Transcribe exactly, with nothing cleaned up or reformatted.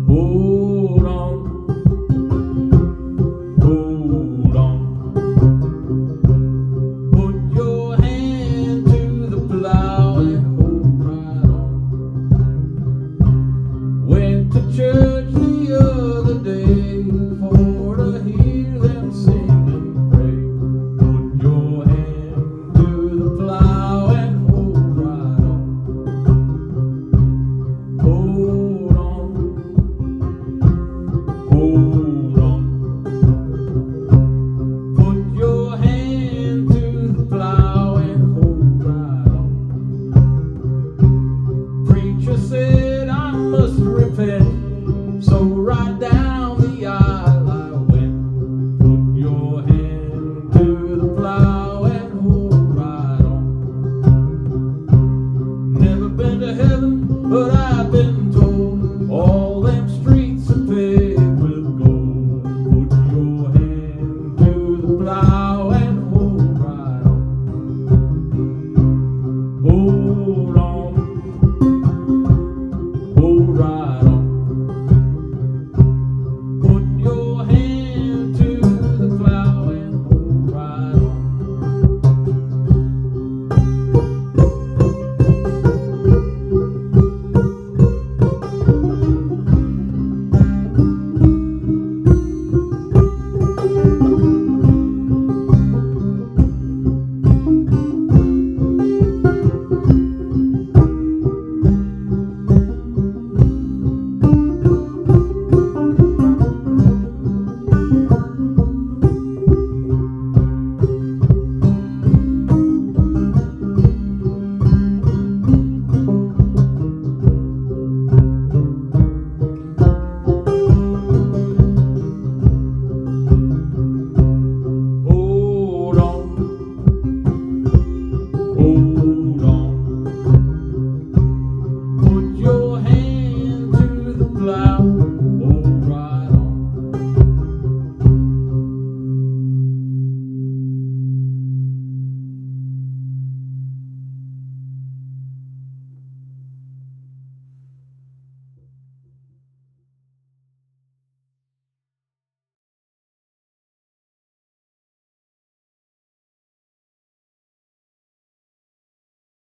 Hold on, hold on. Put your hand to the plow and hold right on. Went to church the other day for to hear them sing and pray. Put your hand to the plow and hold right on. Hold on, hold on. Put your hand to the plow and hold right on. Preacher said I must repent, so right